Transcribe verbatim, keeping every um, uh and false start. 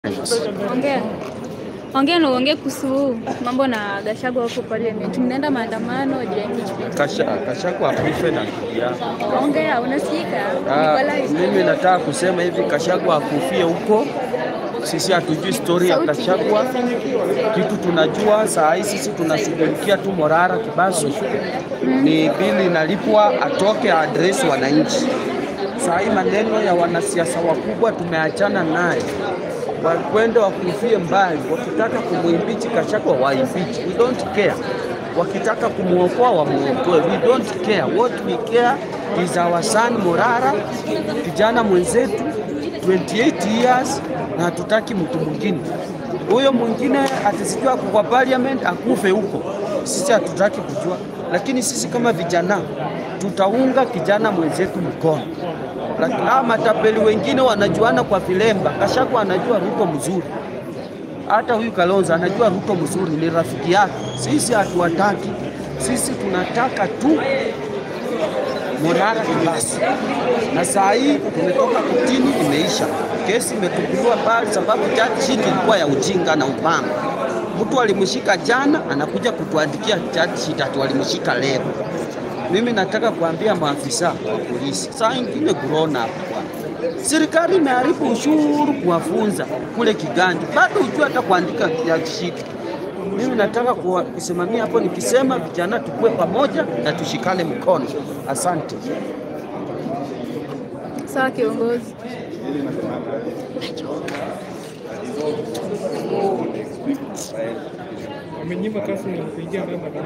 Ongea. Ongea na ongea kuhusu mambo na Gachagua huko parliament. Mnaenda maandamano je? Kasha Gachagua Akufie na kia. Ongea, unasikika? Mimi nataka kusema hivi, Gachagua Akufie huko. Sisi hatujui story ya Gachagua. Kitu tunajua saa hii sisi tunashughulikia tu morara kibasu. Hmm. Ni bili inalipwa atoke address wananchi. Saa hii maneno ya wanasiasa wakubwa tumeachana naye. Wakwenda wakufie mbali, wakitaka kumuimbichi Gachagua waimbichi, we don't care. Wakitaka kumuokoa wamuokoe, we don't care. What we care is our son Morara, kijana mwenzetu twenty-eight years, na hatutaki mtu mwingine. Huyo mwingine atasijua kwa parliament akufe huko, sisi hatutaki kujua. Lakini sisi kama vijana tutaunga kijana mwenzetu mkono. Lakini matapeli wengine wanajuana kwa vilemba. Gachagua anajua Ruto mzuri. Hata huyu Kalonzo anajua Ruto mzuri, ni rafiki yake. Sisi hatuwataki. Sisi tunataka tu morara kibasi. Na saa hii tumetoka kutini, imeisha. Kesi imetupiliwa mbali sababu charge sheet ilikuwa ya ujinga na upanga. Mtu alimshika jana, anakuja kutuandikia charge sheet ati walimshika leo. Mimi nataka kuambia maafisa wa polisi, saa ingine corona hapo kwa. Serikali imeharibu ushuru kuwafunza kule Kigandi. Bado hujua hata kuandika charge sheet. Mimi nataka kusimamia hapo nikisema vijana tukue pamoja na tushikane mkono. Asante. Sawa kiongozi. Amenyima kasi na kuingia ndani.